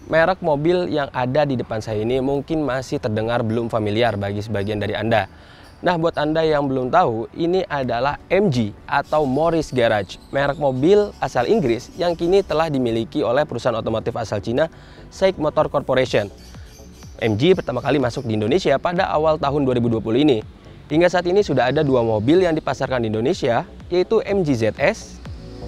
Merek mobil yang ada di depan saya ini mungkin masih terdengar belum familiar bagi sebagian dari Anda. Nah, buat Anda yang belum tahu, ini adalah MG atau Morris Garage, merek mobil asal Inggris yang kini telah dimiliki oleh perusahaan otomotif asal Cina, SAIC Motor Corporation. MG pertama kali masuk di Indonesia pada awal tahun 2020 ini. Hingga saat ini sudah ada 2 mobil yang dipasarkan di Indonesia, yaitu MG ZS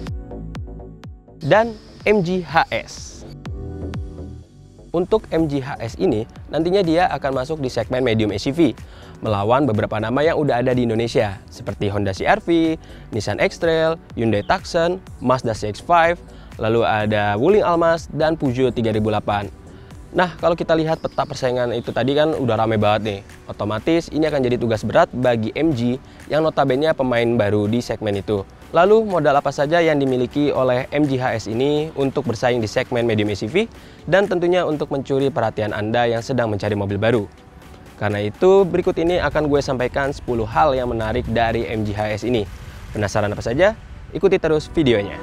dan MG HS. Untuk MG HS ini, nantinya dia akan masuk di segmen medium SUV, melawan beberapa nama yang udah ada di Indonesia, seperti Honda CR-V, Nissan X-Trail, Hyundai Tucson, Mazda CX-5, lalu ada Wuling Almas, dan Peugeot 3008. Nah, kalau kita lihat peta persaingan itu tadi kan udah rame banget nih. Otomatis ini akan jadi tugas berat bagi MG yang notabene pemain baru di segmen itu. Lalu modal apa saja yang dimiliki oleh MG HS ini untuk bersaing di segmen medium SUV dan tentunya untuk mencuri perhatian Anda yang sedang mencari mobil baru. Karena itu berikut ini akan gue sampaikan 10 hal yang menarik dari MG HS ini. Penasaran apa saja? Ikuti terus videonya.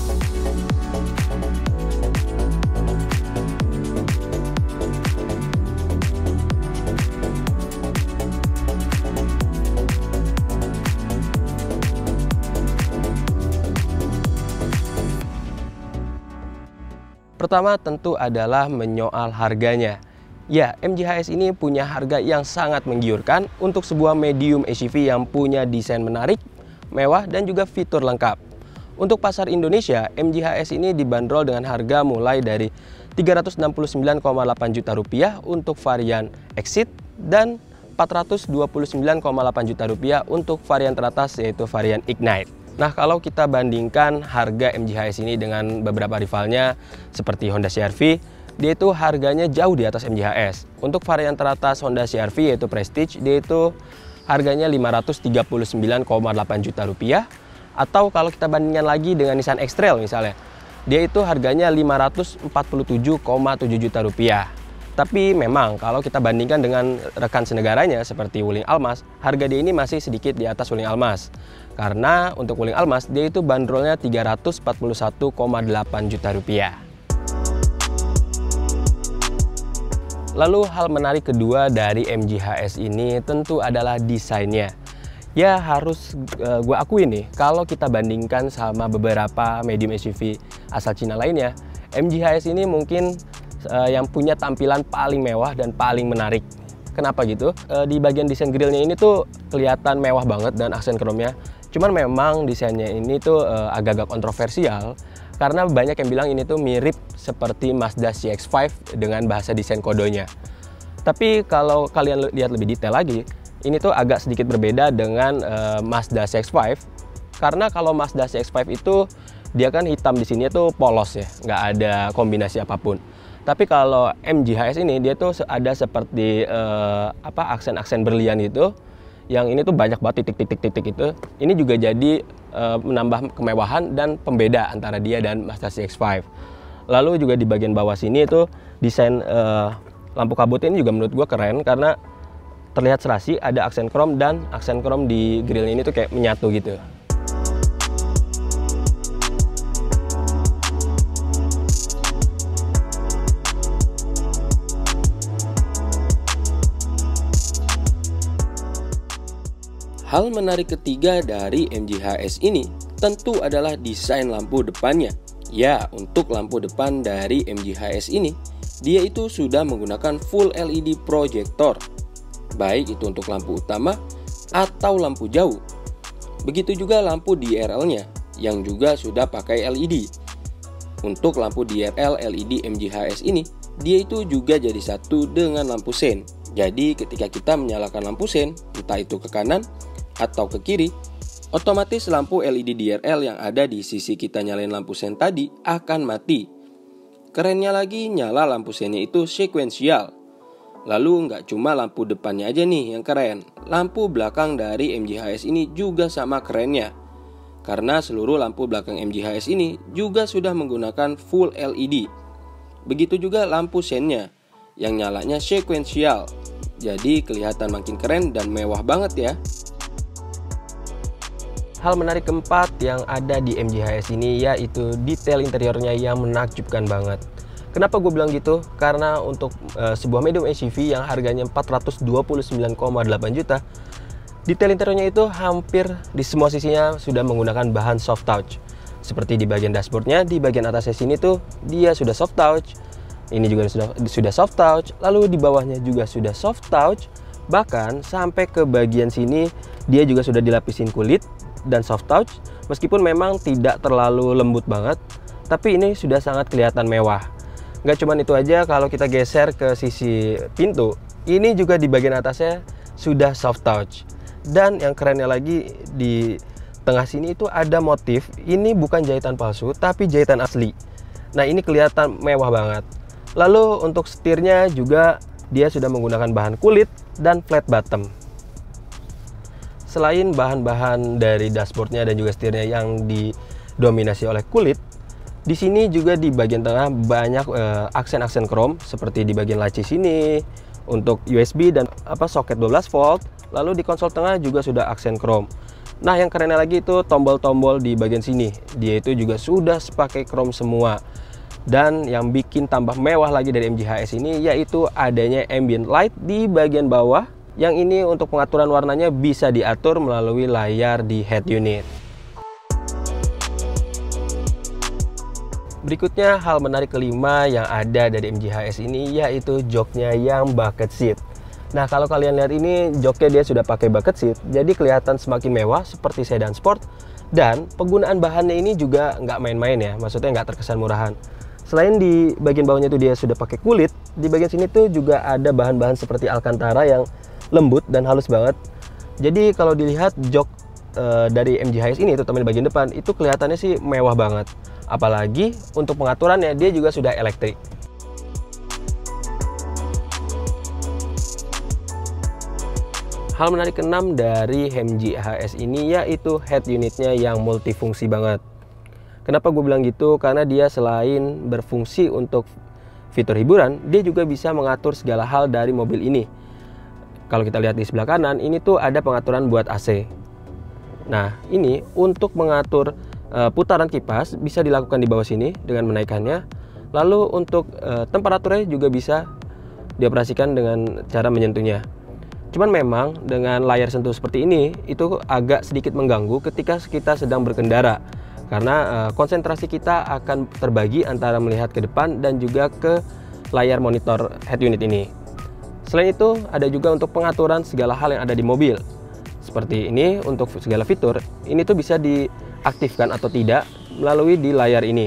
Pertama tentu adalah menyoal harganya. Ya, MG HS ini punya harga yang sangat menggiurkan untuk sebuah medium SUV yang punya desain menarik, mewah, dan juga fitur lengkap. Untuk pasar Indonesia, MG HS ini dibanderol dengan harga mulai dari Rp369,8 juta untuk varian Exit dan Rp429,8 juta untuk varian teratas yaitu varian Ignite. Nah, kalau kita bandingkan harga MG HS ini dengan beberapa rivalnya seperti Honda CR-V, dia itu harganya jauh di atas MG HS. Untuk varian teratas Honda CR-V yaitu Prestige, dia itu harganya Rp539,8 juta. Atau kalau kita bandingkan lagi dengan Nissan X-Trail misalnya, dia itu harganya Rp547,7 juta. Tapi memang kalau kita bandingkan dengan rekan senegaranya seperti Wuling Almas, harga dia ini masih sedikit di atas Wuling Almas. Karena untuk Wuling Almas, dia itu bandrolnya Rp341,8 juta. Lalu hal menarik kedua dari MG HS ini tentu adalah desainnya. Ya harus gue akui nih, kalau kita bandingkan sama beberapa medium SUV asal Cina lainnya, MG HS ini mungkin yang punya tampilan paling mewah dan paling menarik. Kenapa gitu? Di bagian desain grillnya ini tuh kelihatan mewah banget dan aksen chrome-nya. Cuman memang desainnya ini tuh agak-agak kontroversial karena banyak yang bilang ini tuh mirip seperti Mazda CX-5 dengan bahasa desain kodenya. Tapi kalau kalian lihat lebih detail lagi, ini tuh agak sedikit berbeda dengan Mazda CX-5 karena kalau Mazda CX-5 itu dia kan hitam di sini tuh polos ya, nggak ada kombinasi apapun. Tapi kalau MG HS ini dia tuh ada seperti aksen-aksen berlian gitu. Yang ini tuh banyak banget titik-titik itu. Ini juga jadi menambah kemewahan dan pembeda antara dia dan Mazda CX-5. Lalu juga di bagian bawah sini itu desain lampu kabut ini juga menurut gue keren karena terlihat serasi, ada aksen chrome dan aksen chrome di grill ini tuh kayak menyatu gitu. Hal menarik ketiga dari MG HS ini tentu adalah desain lampu depannya. Ya, untuk lampu depan dari MG HS ini, dia itu sudah menggunakan full LED projector. Baik itu untuk lampu utama atau lampu jauh. Begitu juga lampu DRL-nya yang juga sudah pakai LED. Untuk lampu DRL LED MG HS ini, dia itu juga jadi satu dengan lampu sen. Jadi ketika kita menyalakan lampu sen, entah itu ke kanan atau ke kiri, otomatis lampu LED DRL yang ada di sisi kita nyalain lampu sen tadi akan mati. Kerennya lagi, nyala lampu sennya itu sekuensial. Lalu nggak cuma lampu depannya aja nih yang keren, lampu belakang dari MG HS ini juga sama kerennya. Karena seluruh lampu belakang MG HS ini juga sudah menggunakan full LED. Begitu juga lampu sennya yang nyalanya sekuensial. Jadi kelihatan makin keren dan mewah banget ya. Hal menarik keempat yang ada di MG HS ini yaitu detail interiornya yang menakjubkan banget. Kenapa gue bilang gitu? Karena untuk sebuah medium SUV yang harganya 429,8 juta, detail interiornya itu hampir di semua sisinya sudah menggunakan bahan soft touch. Seperti di bagian dashboardnya, di bagian atasnya sini tuh dia sudah soft touch. Ini juga sudah soft touch, lalu di bawahnya juga sudah soft touch. Bahkan sampai ke bagian sini dia juga sudah dilapisin kulit dan soft touch. Meskipun memang tidak terlalu lembut banget, tapi ini sudah sangat kelihatan mewah. Nggak cuman itu aja, kalau kita geser ke sisi pintu, ini juga di bagian atasnya sudah soft touch. Dan yang kerennya lagi, di tengah sini itu ada motif. Ini bukan jahitan palsu, tapi jahitan asli. Nah, ini kelihatan mewah banget. Lalu untuk setirnya juga dia sudah menggunakan bahan kulit dan flat bottom. Selain bahan-bahan dari dashboardnya dan juga setirnya yang didominasi oleh kulit, di sini juga di bagian tengah banyak aksen-aksen chrome, seperti di bagian laci sini untuk USB dan soket 12 volt. Lalu di konsol tengah juga sudah aksen chrome. Nah, yang kerennya lagi itu tombol-tombol di bagian sini, dia itu juga sudah pakai chrome semua. Dan yang bikin tambah mewah lagi dari MG HS ini yaitu adanya ambient light di bagian bawah, yang ini untuk pengaturan warnanya bisa diatur melalui layar di head unit. Berikutnya, hal menarik kelima yang ada dari MG HS ini yaitu joknya yang bucket seat. Nah, kalau kalian lihat ini, joknya dia sudah pakai bucket seat, jadi kelihatan semakin mewah seperti sedan sport. Dan penggunaan bahannya ini juga nggak main-main ya, maksudnya nggak terkesan murahan. Selain di bagian bawahnya itu dia sudah pakai kulit, di bagian sini tuh juga ada bahan-bahan seperti alcantara yang lembut dan halus banget. Jadi kalau dilihat jok dari MG HS ini, terutama di bagian depan, itu kelihatannya sih mewah banget. Apalagi untuk pengaturannya dia juga sudah elektrik. Hal menarik keenam dari MG HS ini yaitu head unitnya yang multifungsi banget. Kenapa gue bilang gitu? Karena dia selain berfungsi untuk fitur hiburan, dia juga bisa mengatur segala hal dari mobil ini. Kalau kita lihat di sebelah kanan, ini tuh ada pengaturan buat AC. Nah, ini untuk mengatur putaran kipas bisa dilakukan di bawah sini dengan menaikkannya. Lalu untuk temperaturnya juga bisa dioperasikan dengan cara menyentuhnya. Cuman memang dengan layar sentuh seperti ini itu agak sedikit mengganggu ketika kita sedang berkendara, karena konsentrasi kita akan terbagi antara melihat ke depan dan juga ke layar monitor head unit ini. Selain itu ada juga untuk pengaturan segala hal yang ada di mobil. Seperti ini, untuk segala fitur ini tuh bisa diaktifkan atau tidak melalui di layar ini.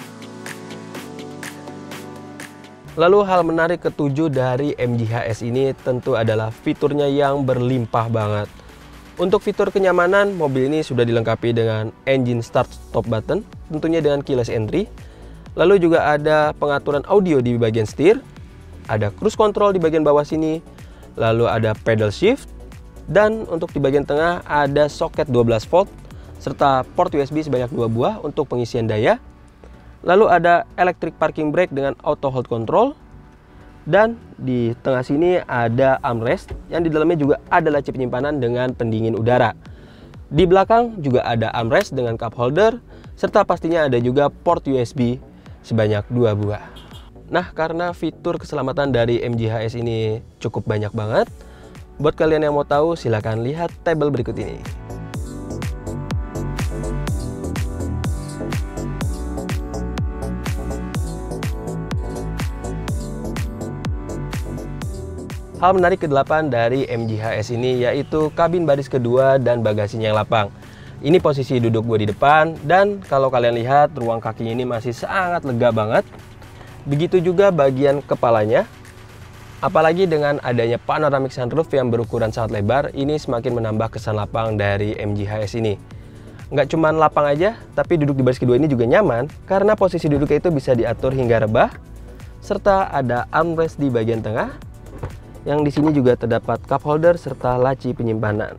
Lalu hal menarik ketujuh dari MG HS ini tentu adalah fiturnya yang berlimpah banget. Untuk fitur kenyamanan, mobil ini sudah dilengkapi dengan engine start stop button, tentunya dengan keyless entry. Lalu juga ada pengaturan audio di bagian setir, ada cruise control di bagian bawah sini, lalu ada pedal shift, dan untuk di bagian tengah ada soket 12 volt serta port USB sebanyak 2 buah untuk pengisian daya. Lalu ada electric parking brake dengan auto hold control, dan di tengah sini ada armrest yang di dalamnya juga ada laci penyimpanan dengan pendingin udara. Di belakang juga ada armrest dengan cup holder, serta pastinya ada juga port USB sebanyak 2 buah. Nah, karena fitur keselamatan dari MG HS ini cukup banyak banget, buat kalian yang mau tahu, silahkan lihat tabel berikut ini. Hal menarik ke-8 dari MG HS ini yaitu kabin baris kedua dan bagasinya yang lapang. Ini posisi duduk gue di depan, dan kalau kalian lihat ruang kakinya ini masih sangat lega banget. Begitu juga bagian kepalanya. Apalagi dengan adanya panoramic sunroof yang berukuran sangat lebar, ini semakin menambah kesan lapang dari MG HS ini. Nggak cuma lapang aja, tapi duduk di baris kedua ini juga nyaman karena posisi duduknya itu bisa diatur hingga rebah, serta ada armrest di bagian tengah, yang di sini juga terdapat cup holder serta laci penyimpanan.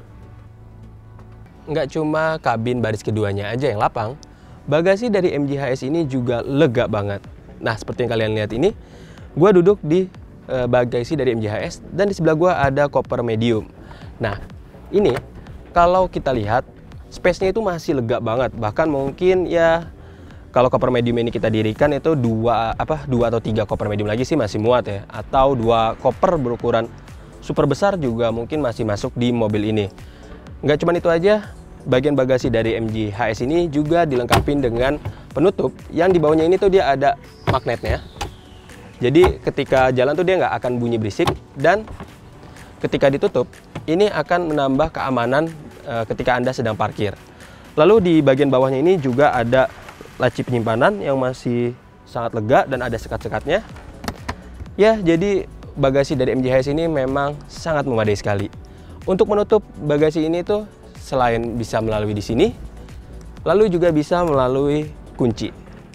Nggak cuma kabin baris keduanya aja yang lapang, bagasi dari MG HS ini juga lega banget. Nah, seperti yang kalian lihat ini, gue duduk di bagasi dari MG HS, dan di sebelah gua ada koper medium. Nah, ini kalau kita lihat space-nya itu masih lega banget, bahkan mungkin ya Kalau koper medium ini kita dirikan itu dua atau tiga koper medium lagi sih masih muat ya, atau dua koper berukuran super besar juga mungkin masih masuk di mobil ini. Nggak cuma itu aja, bagian bagasi dari MG HS ini juga dilengkapi dengan penutup yang di bawahnya ini tuh dia ada magnetnya. Jadi ketika jalan tuh dia nggak akan bunyi berisik, dan ketika ditutup ini akan menambah keamanan ketika Anda sedang parkir. Lalu di bagian bawahnya ini juga ada laci penyimpanan yang masih sangat lega dan ada sekat-sekatnya. Ya, jadi bagasi dari MG HS ini memang sangat memadai sekali. Untuk menutup bagasi ini tuh selain bisa melalui di sini, lalu juga bisa melalui kunci.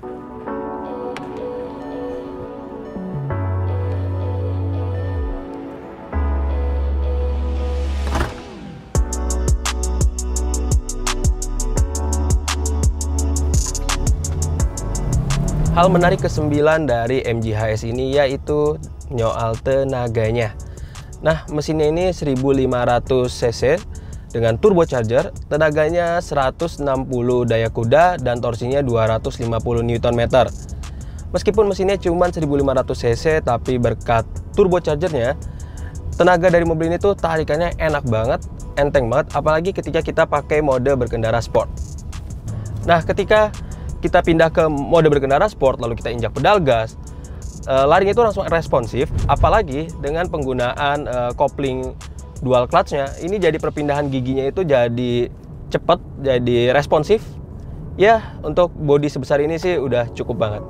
Hal menarik ke-9 dari MG HS ini yaitu nyoal tenaganya. Nah, mesinnya ini 1500 cc dengan turbocharger, tenaganya 160 daya kuda dan torsinya 250 Nm. Meskipun mesinnya cuma 1500 cc, tapi berkat turbochargernya, tenaga dari mobil ini tuh tarikannya enak banget, enteng banget, apalagi ketika kita pakai mode berkendara sport. Nah, ketika kita pindah ke mode berkendara sport, lalu kita injak pedal gas, larinya itu langsung responsif, apalagi dengan penggunaan kopling dual clutch-nya, ini jadi perpindahan giginya itu jadi cepat, jadi responsif. Ya, untuk bodi sebesar ini sih udah cukup banget.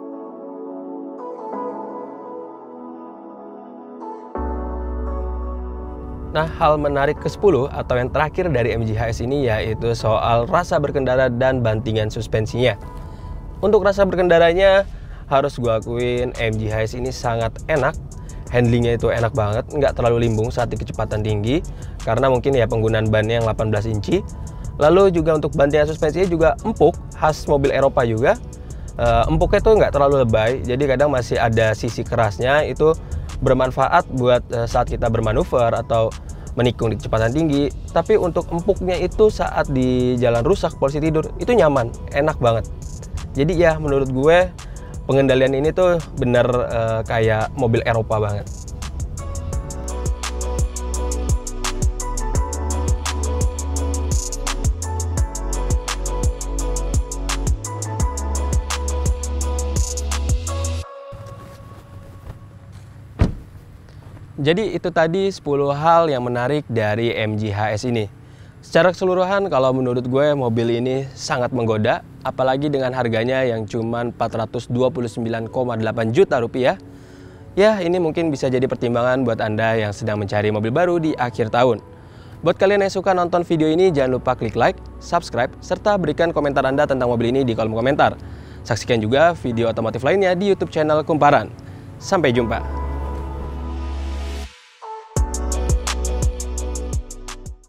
Nah, hal menarik ke-10 atau yang terakhir dari MG HS ini yaitu soal rasa berkendara dan bantingan suspensinya. Untuk rasa berkendaranya harus gue akuin MG HS ini sangat enak. Handlingnya itu enak banget, nggak terlalu limbung saat di kecepatan tinggi karena mungkin ya penggunaan bannya yang 18 inci. Lalu juga untuk bantingan suspensinya juga empuk, khas mobil Eropa juga. Empuknya tuh nggak terlalu lebay, jadi kadang masih ada sisi kerasnya, itu bermanfaat buat saat kita bermanuver atau menikung di kecepatan tinggi. Tapi untuk empuknya itu saat di jalan rusak, polisi tidur, itu nyaman, enak banget. Jadi ya menurut gue pengendalian ini tuh bener kayak mobil Eropa banget. Jadi itu tadi 10 hal yang menarik dari MG HS ini. Secara keseluruhan kalau menurut gue mobil ini sangat menggoda, apalagi dengan harganya yang cuma 429,8 juta rupiah. Ya, ini mungkin bisa jadi pertimbangan buat Anda yang sedang mencari mobil baru di akhir tahun. Buat kalian yang suka nonton video ini, jangan lupa klik like, subscribe, serta berikan komentar Anda tentang mobil ini di kolom komentar. Saksikan juga video otomotif lainnya di YouTube channel Kumparan. Sampai jumpa.